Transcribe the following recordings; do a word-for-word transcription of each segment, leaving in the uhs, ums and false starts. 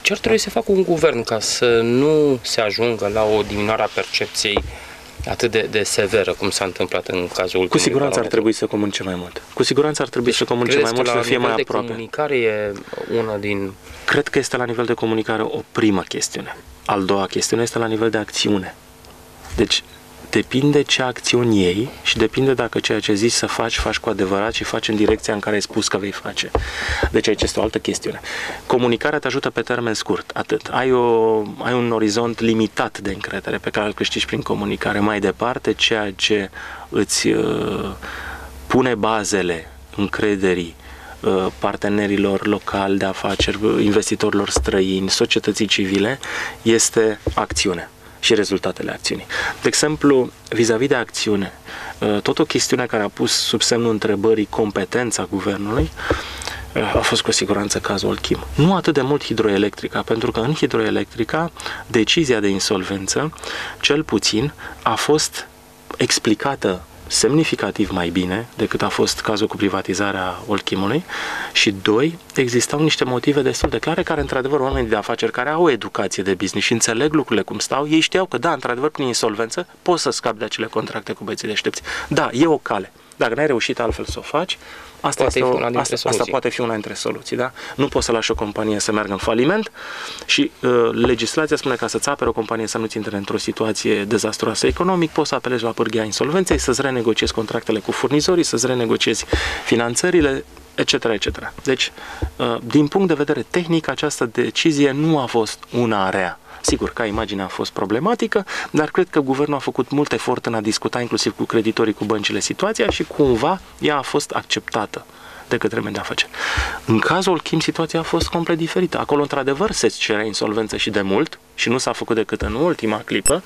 ce ar trebui să facă un guvern ca să nu se ajungă la o diminuare a percepției atât de, de severă, cum s-a întâmplat în cazul... Cu siguranță ar trebui să comunice mai mult. Cu siguranță ar trebui deci, să comunice mai mult, să fie mai aproape. Comunicare e una din... Cred că este la nivel de comunicare o primă chestiune. Al doua chestiune este la nivel de acțiune. Deci, depinde ce acțiuni iei și depinde dacă ceea ce zici să faci, faci cu adevărat și faci în direcția în care ai spus că vei face. Deci aici este o altă chestiune. Comunicarea te ajută pe termen scurt, atât. Ai, o, ai un orizont limitat de încredere pe care îl câștigi prin comunicare. Mai departe, ceea ce îți uh, pune bazele încrederii uh, partenerilor locali de afaceri, investitorilor străini, societății civile, este acțiune și rezultatele acțiunii. De exemplu, vis-a-vis de acțiune, tot o chestiune care a pus sub semnul întrebării competența guvernului a fost cu siguranță cazul Olchim. Nu atât de mult hidroelectrica, pentru că în hidroelectrica decizia de insolvență, cel puțin, a fost explicată semnificativ mai bine decât a fost cazul cu privatizarea Olchimului și, doi, existau niște motive destul de clare care, într-adevăr, oamenii de afaceri care au o educație de business și înțeleg lucrurile cum stau, ei știau că, da, într-adevăr, prin insolvență poți să scapi de acele contracte cu băieții deștepți. Da, e o cale. Dacă n-ai reușit altfel să o faci, asta, este o, asta, asta poate fi una dintre soluții. Da? Nu poți să lași o companie să meargă în faliment și uh, legislația spune că ca să-ți apere o companie să nu-ți intre într-o situație dezastruoasă economic, poți să apelezi la pârghia insolvenței, să-ți renegociezi contractele cu furnizorii, să-ți renegociezi finanțările, et cetera, et cetera. Deci, uh, din punct de vedere tehnic, această decizie nu a fost una rea. Sigur, ca imagine a fost problematică, dar cred că guvernul a făcut mult efort în a discuta inclusiv cu creditorii, cu băncile situația și cumva ea a fost acceptată de către mediul de afaceri. În cazul Olchim, situația a fost complet diferită. Acolo, într-adevăr, se cerea insolvență și de mult și nu s-a făcut decât în ultima clipă,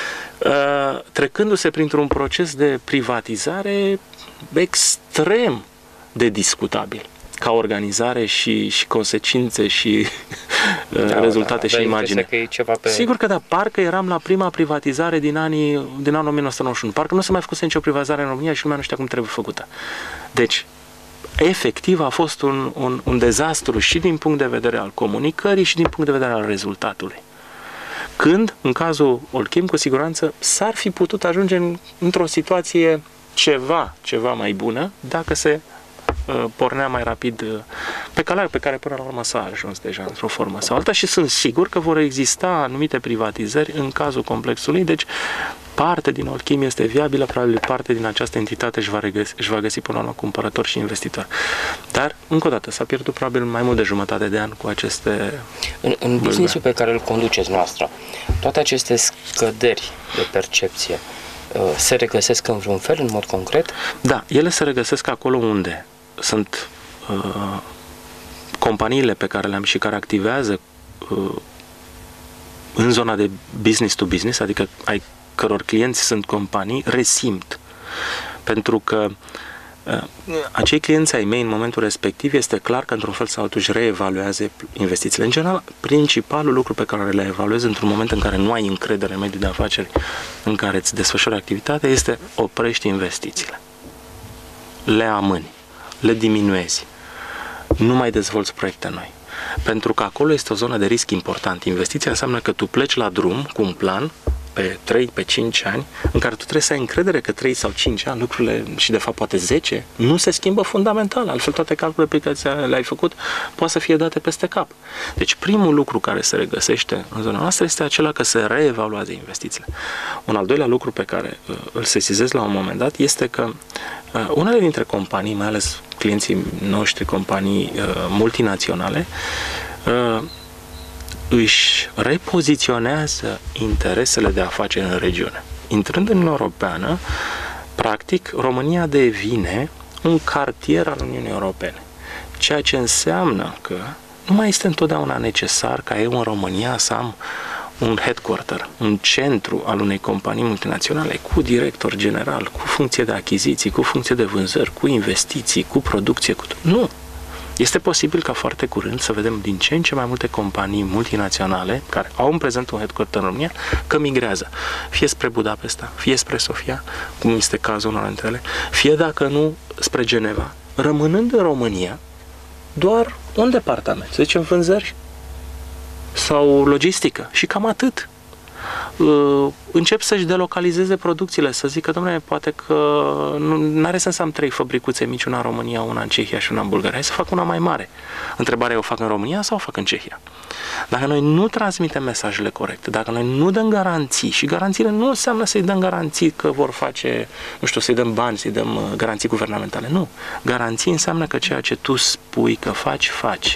trecându-se printr-un proces de privatizare extrem de discutabil ca organizare și, și consecințe și da, rezultate da, și imagine. Că e ceva pe... Sigur că da, parcă eram la prima privatizare din anii din anul o mie nouă sute nouăzeci și unu. Parcă nu se mai făcuse nicio privatizare în România și lumea nu știa cum trebuie făcută. Deci, efectiv a fost un, un, un dezastru și din punct de vedere al comunicării și din punct de vedere al rezultatului. Când, în cazul Olchim, cu siguranță, s-ar fi putut ajunge în, într-o situație ceva, ceva mai bună dacă se pornea mai rapid pe calea pe care până la urmă s-a ajuns deja într-o formă sau alta și sunt sigur că vor exista anumite privatizări în cazul complexului, deci parte din Olchim este viabilă, probabil parte din această entitate își va, regăsi, își va găsi până la urmă cumpărător și investitor. Dar, încă o dată, s-a pierdut probabil mai mult de jumătate de an cu aceste... În, în business-ul pe care îl conduceți noastră, toate aceste scăderi de percepție se regăsesc în vreun fel, în mod concret? Da, ele se regăsesc acolo unde sunt uh, companiile pe care le-am și care activează uh, în zona de business to business, adică ai căror clienți sunt companii, resimt. Pentru că uh, acei clienți ai mei în momentul respectiv este clar că într-un fel sau altul își reevaluează investițiile. În general, principalul lucru pe care le evaluezi într-un moment în care nu ai încredere în mediul de afaceri în care îți desfășori activitatea este oprești investițiile. Le amâni, le diminuezi, nu mai dezvolți proiecte noi. Pentru că acolo este o zonă de risc important. Investiția înseamnă că tu pleci la drum cu un plan pe trei, pe cinci ani, în care tu trebuie să ai încredere că trei sau cinci ani lucrurile, și de fapt poate zece, nu se schimbă fundamental. Altfel toate calculele pe care le-ai făcut poate să fie date peste cap. Deci primul lucru care se regăsește în zona noastră este acela că se reevaluează investițiile. Un al doilea lucru pe care uh, îl sesizez la un moment dat este că uh, unele dintre companii, mai ales clienții noștri, companii uh, multinaționale, uh, își repoziționează interesele de afaceri în regiune. Intrând în Uniunea Europeană, practic, România devine un cartier al Uniunii Europene. Ceea ce înseamnă că nu mai este întotdeauna necesar ca eu în România să am un headquarter, un centru al unei companii multinaționale cu director general, cu funcție de achiziții, cu funcție de vânzări, cu investiții, cu producție, cu... Nu! Este posibil ca foarte curând să vedem din ce în ce mai multe companii multinaționale care au în prezent un headquarter în România, că migrează, fie spre Budapesta, fie spre Sofia, cum este cazul unor dintre ele, fie dacă nu spre Geneva, rămânând în România doar un departament, să zicem vânzări sau logistică și cam atât. Încep să-și delocalizeze producțiile, să zică, domnule, poate că nu are sens să am trei fabricuțe mici, una în România, una în Cehia și una în Bulgaria, hai să fac una mai mare. Întrebarea e, o fac în România sau o fac în Cehia? Dacă noi nu transmitem mesajele corecte, dacă noi nu dăm garanții, și garanțiile nu înseamnă să-i dăm garanții că vor face, nu știu, să-i dăm bani, să-i dăm garanții guvernamentale, nu. Garanții înseamnă că ceea ce tu spui că faci, faci.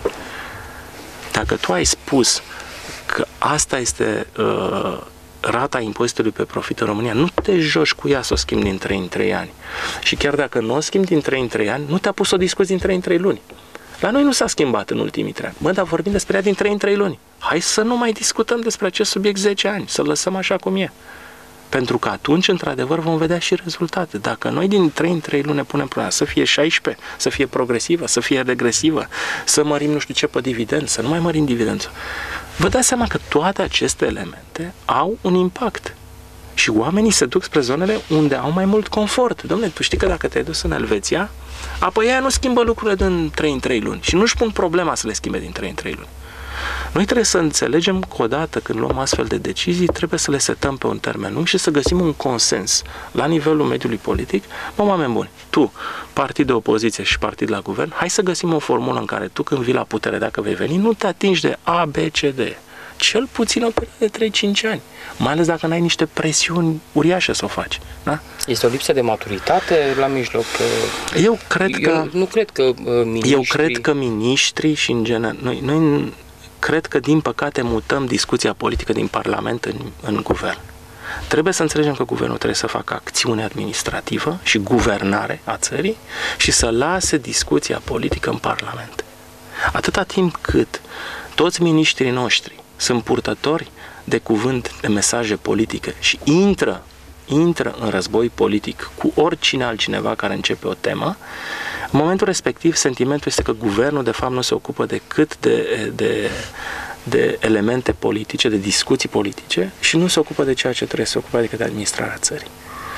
Dacă tu ai spus că asta este uh, rata impozitului pe profit în România, nu te joci cu ea să o schimbi din trei în trei ani. Și chiar dacă nu o schimbi din trei în trei ani, nu te-a pus să o discuți din trei în trei luni. La noi nu s-a schimbat în ultimii trei ani. Mă, dar vorbim despre ea din trei în trei luni. Hai să nu mai discutăm despre acest subiect zece ani, să lăsăm așa cum e. Pentru că atunci, într-adevăr, vom vedea și rezultate. Dacă noi din trei în trei luni ne punem problema să fie șaisprezece, să fie progresivă, să fie regresivă, să mărim nu știu ce pe dividend, să nu mai mărim dividendul, vă dați seama că toate aceste elemente au un impact. Și oamenii se duc spre zonele unde au mai mult confort. Dom'le, tu știi că dacă te-ai dus în Elveția, apoi ea nu schimbă lucrurile din trei în trei luni și nu-și pun problema să le schimbe din trei în trei luni. Noi trebuie să înțelegem că odată când luăm astfel de decizii, trebuie să le setăm pe un termen lung și să găsim un consens la nivelul mediului politic. Mă, oameni buni, tu, partid de opoziție și partid la guvern, hai să găsim o formulă în care tu, când vii la putere, dacă vei veni, nu te atingi de A, B, C, D. Cel puțin o perioadă de trei cinci ani. Mai ales dacă n-ai niște presiuni uriașe să o faci. Da? Este o lipsă de maturitate la mijloc? Eu cred eu că... Nu cred că uh, miniștrii... Eu cred că miniștrii și în general... Noi, noi cred că, din păcate, mutăm discuția politică din Parlament în, în guvern. Trebuie să înțelegem că guvernul trebuie să facă acțiune administrativă și guvernare a țării și să lase discuția politică în Parlament. Atâta timp cât toți miniștrii noștri sunt purtători de cuvânt, de mesaje politice și intră, intră în război politic cu oricine altcineva care începe o temă, în momentul respectiv sentimentul este că guvernul de fapt nu se ocupă decât de, de, de elemente politice, de discuții politice și nu se ocupă de ceea ce trebuie să se ocupe, adică de administrarea țării.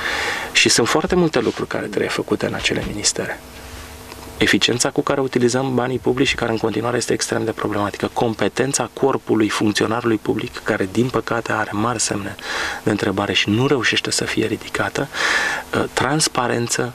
Și sunt foarte multe lucruri care trebuie făcute în acele ministere. Eficiența cu care utilizăm banii publici și care în continuare este extrem de problematică. Competența corpului funcționarului public, care din păcate are mari semne de întrebare și nu reușește să fie ridicată. Transparență,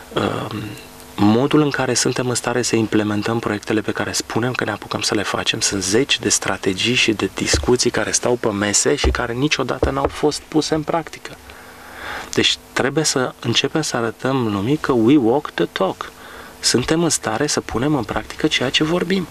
modul în care suntem în stare să implementăm proiectele pe care spunem că ne apucăm să le facem. Sunt zeci de strategii și de discuții care stau pe mese și care niciodată n-au fost puse în practică. Deci trebuie să începem să arătăm lumii că we walk the talk. Suntem în stare să punem în practică ceea ce vorbim.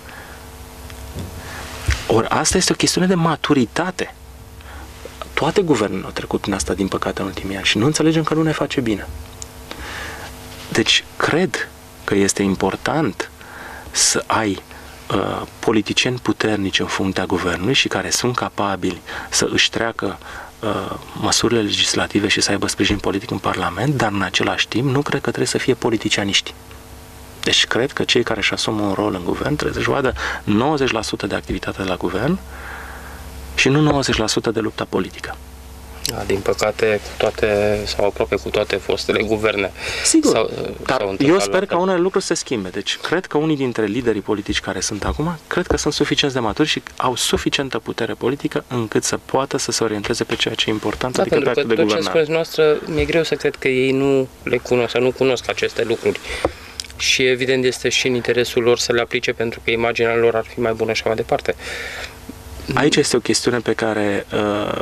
Ori asta este o chestiune de maturitate. Toate guvernele au trecut prin asta, din păcate, în ultimii ani și nu înțelegem că nu ne face bine. Deci, cred că este important să ai uh, politicieni puternici în fruntea guvernului și care sunt capabili să își treacă uh, măsurile legislative și să aibă sprijin politic în Parlament, dar în același timp nu cred că trebuie să fie politicianiști. Deci cred că cei care își asumă un rol în guvern trebuie să-și vadă nouăzeci la sută de activitate la guvern și nu nouăzeci la sută de lupta politică. Da, din păcate, cu toate, sau aproape cu toate fostele guverne. Sigur, sau, dar sau eu sper că unele lucruri se schimbe. Deci cred că unii dintre liderii politici care sunt acum, cred că sunt suficienți de maturi și au suficientă putere politică încât să poată să se orienteze pe ceea ce e important, da, adică pe actul de guvernare. Tot ce spuneți noastră, mi-e greu să cred că ei nu le cunosc, sau nu cunosc aceste lucruri. Și evident este și în interesul lor să le aplice pentru că imaginea lor ar fi mai bună și mai departe. Aici este o chestiune pe care uh,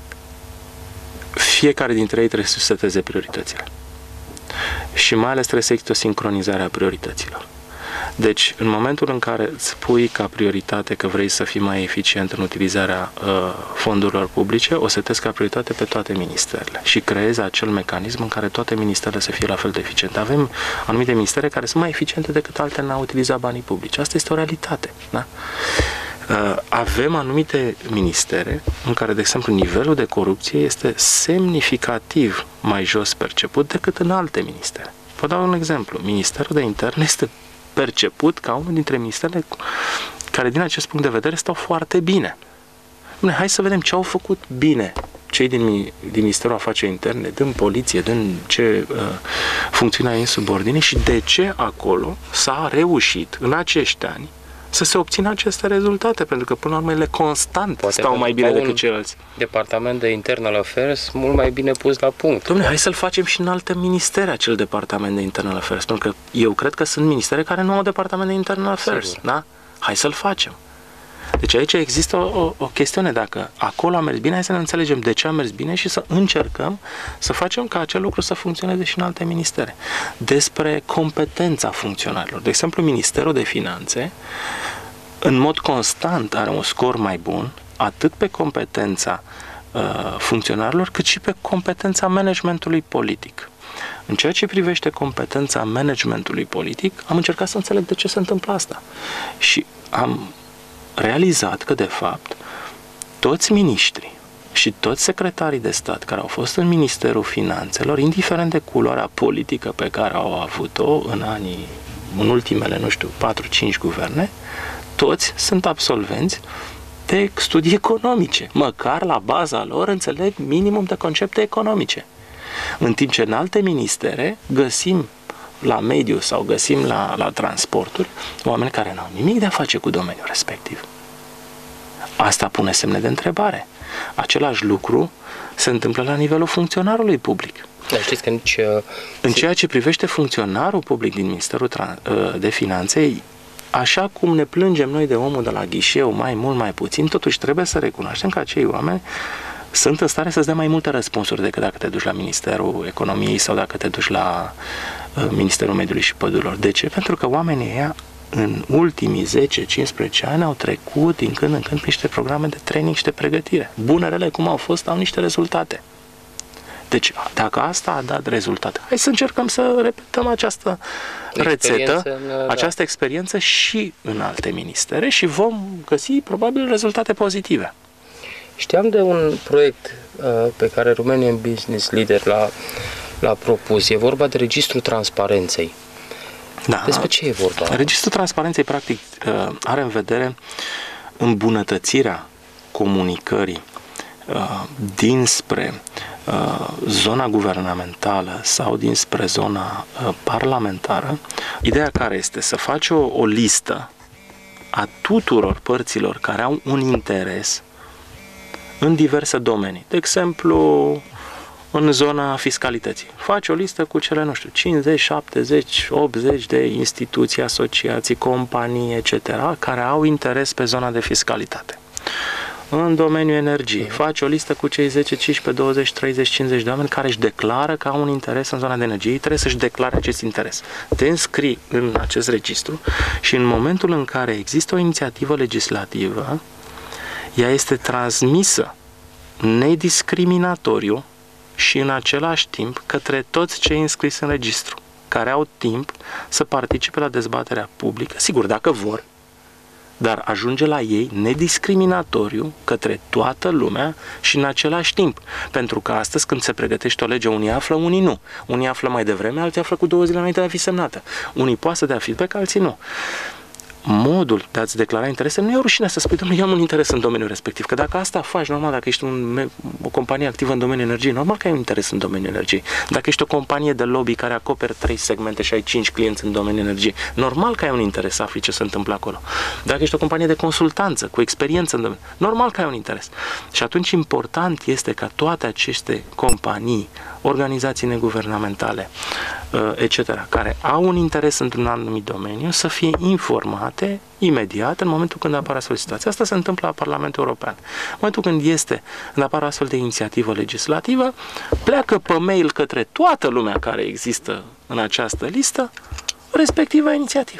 fiecare dintre ei trebuie să seteze prioritățile. Și mai ales trebuie să existe o sincronizare a priorităților. Deci, în momentul în care spui ca prioritate că vrei să fii mai eficient în utilizarea uh, fondurilor publice, o setezi ca prioritate pe toate ministerele și creezi acel mecanism în care toate ministerele să fie la fel de eficiente. Avem anumite ministere care sunt mai eficiente decât altele în a utiliza banii publici. Asta este o realitate. Da? Uh, avem anumite ministere în care, de exemplu, nivelul de corupție este semnificativ mai jos perceput decât în alte ministere. Vă dau un exemplu. Ministerul de Interne este perceput ca unul dintre ministerele care, din acest punct de vedere, stau foarte bine. Bine, hai să vedem ce au făcut bine cei din, din Ministerul Afaceri Interne, din poliție, din ce uh, funcțiune ai în subordine și de ce acolo s-a reușit în acești ani să se obțină aceste rezultate, pentru că până la urmă ele constant Poate stau mai bine decât ceilalți. Departament de Internal Affairs mult mai bine pus la punct. Dom'le, hai să-l facem și în alte ministere, acel departament de Internal Affairs, pentru că eu cred că sunt ministere care nu au departament de Internal Affairs, Sigur. da? Hai să-l facem. Deci aici există o, o, o chestiune, dacă acolo a mers bine, hai să ne înțelegem de ce a mers bine și să încercăm să facem ca acel lucru să funcționeze și în alte ministere. Despre competența funcționarilor. De exemplu, Ministerul de Finanțe, în mod constant, are un scor mai bun, atât pe competența uh, funcționarilor, cât și pe competența managementului politic. În ceea ce privește competența managementului politic, am încercat să înțeleg de ce se întâmplă asta. Și am realizat că, de fapt, toți miniștrii și toți secretarii de stat care au fost în Ministerul Finanțelor, indiferent de culoarea politică pe care au avut-o în anii, în ultimele, nu știu, patru cinci guverne, toți sunt absolvenți de studii economice. Măcar la baza lor înțeleg minimum de concepte economice. În timp ce în alte ministere găsim la mediu sau găsim la, la transporturi oameni care nu au nimic de a face cu domeniul respectiv. Asta pune semne de întrebare. Același lucru se întâmplă la nivelul funcționarului public. Dar știți că nici... Uh, în ceea ce privește funcționarul public din Ministerul de Finanțe, așa cum ne plângem noi de omul de la ghișeu, mai mult, mai puțin, totuși trebuie să recunoaștem că acei oameni sunt în stare să-ți dea mai multe răspunsuri decât dacă te duci la Ministerul Economiei sau dacă te duci la uh, Ministerul Mediului și Pădurilor. De ce? Pentru că oamenii ăia în ultimii zece cincisprezece ani au trecut din când în când prin niște programe de training și de pregătire. Bunele cum au fost, au niște rezultate. Deci, dacă asta a dat rezultate, hai să încercăm să repetăm această rețetă, în, această da. experiență și în alte ministere și vom găsi probabil rezultate pozitive. Știam de un proiect uh, pe care Romanian Business Leader l-a, l-a propus. E vorba de Registrul Transparenței. Da. Despre ce e vorba? Registrul Transparenței, practic, uh, are în vedere îmbunătățirea comunicării uh, dinspre uh, zona guvernamentală sau dinspre zona uh, parlamentară. Ideea care este să faci o, o listă a tuturor părților care au un interes în diverse domenii. De exemplu, în zona fiscalității. Faci o listă cu cele, nu știu, cincizeci, șaptezeci, optzeci de instituții, asociații, companii, et cetera, care au interes pe zona de fiscalitate. În domeniul energiei, faci o listă cu cei zece, cincisprezece, douăzeci, treizeci, cincizeci de oameni care își declară că au un interes în zona de energie. Ei trebuie să-și declare acest interes. Te înscrii în acest registru și în momentul în care există o inițiativă legislativă, ea este transmisă nediscriminatoriu și în același timp către toți cei înscriși în registru, care au timp să participe la dezbaterea publică, sigur, dacă vor, dar ajunge la ei nediscriminatoriu către toată lumea și în același timp. Pentru că astăzi, când se pregătește o lege, unii află, unii nu. Unii află mai devreme, alții află cu două zile înainte de a fi semnată. Unii poate să dea feedback, alții nu. Modul de a-ți declara interese, nu e o rușine să spui, domnule, eu am un interes în domeniul respectiv. Că dacă asta faci, normal, dacă ești un, o companie activă în domeniul energiei, normal că ai un interes în domeniul energiei. Dacă ești o companie de lobby care acoperă trei segmente și ai cinci clienți în domeniul energiei, normal că ai un interes să afli ce se întâmplă acolo. Dacă ești o companie de consultanță, cu experiență în domeniu, normal că ai un interes. Și atunci important este ca toate aceste companii, organizații neguvernamentale, et cetera, care au un interes într-un anumit domeniu, să fie informate imediat în momentul când apare astfel de situație. Asta se întâmplă la Parlamentul European. În momentul când este, când apare astfel de inițiativă legislativă, pleacă pe mail către toată lumea care există în această listă respectiva inițiativă.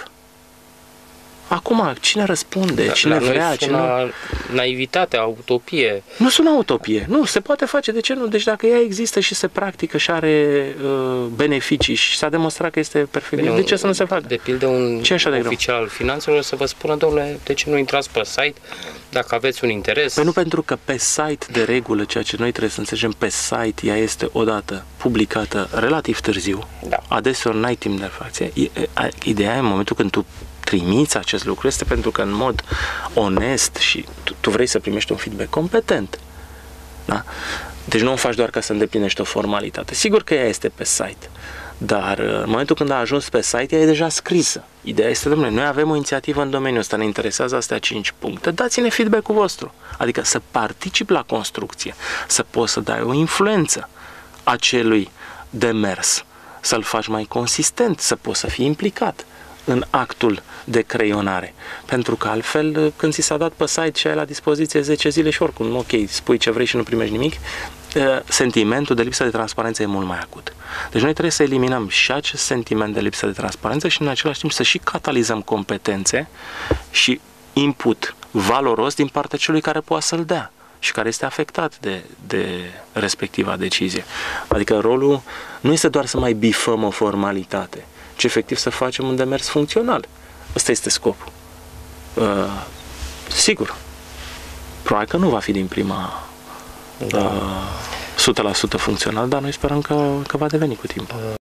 Acum, cine răspunde, da, cine vrea, cine nu... Naivitate, utopie. Nu sună utopie. Nu, se poate face. De ce nu? Deci dacă ea există și se practică și are uh, beneficii și s-a demonstrat că este perfect, Bine, de ce să nu se facă? De pildă, un ce așa de oficial al finanțelor să vă spună, domnule, de ce nu intrați pe site dacă aveți un interes? Păi nu, pentru că pe site, de regulă, ceea ce noi trebuie să înțelegem, pe site, ea este odată publicată relativ târziu. Da. Adeseori n-ai timp de refacție. Ideea e în momentul când tu trimiți acest lucru este pentru că în mod onest și tu, tu vrei să primești un feedback competent. Da? Deci nu o faci doar ca să îndeplinești o formalitate. Sigur că ea este pe site, Dar în momentul când a ajuns pe site, ea e deja scrisă. Ideea este, domnule, noi avem o inițiativă în domeniul ăsta, ne interesează astea cinci puncte, dați-ne feedback-ul vostru. Adică să participi la construcție, să poți să dai o influență acelui demers, să-l faci mai consistent, să poți să fii implicat în actul de creionare. Pentru că altfel, când ți s-a dat pe site și ai la dispoziție zece zile și oricum, ok, spui ce vrei și nu primești nimic, sentimentul de lipsă de transparență e mult mai acut. Deci noi trebuie să eliminăm și acest sentiment de lipsă de transparență și în același timp să și catalizăm competențe și input valoros din partea celui care poate să-l dea și care este afectat de, de respectiva decizie. Adică rolul nu este doar să mai bifăm o formalitate, ci efectiv să facem un demers funcțional. Ăsta este scopul. Uh, sigur, probabil că nu va fi din prima da. uh, o sută la sută funcțional, dar noi sperăm că, că va deveni cu timpul.